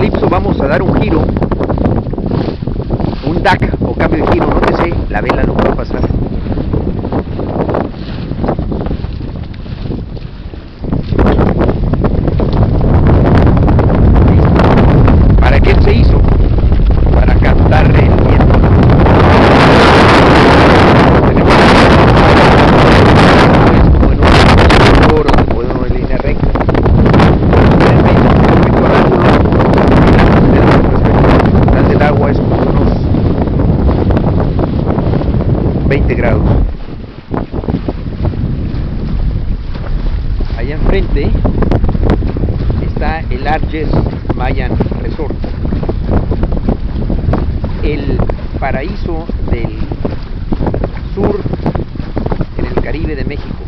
Calypso vamos a dar un giro, un DAC o cambio de giro, nótese, la vela no puede pasar. ¿Para qué se hizo? Para captar el viento. Tenemos en línea recta. El agua es como unos 20 grados. Allá enfrente está el Arges Mayan Resort, el paraíso del sur en el Caribe de México.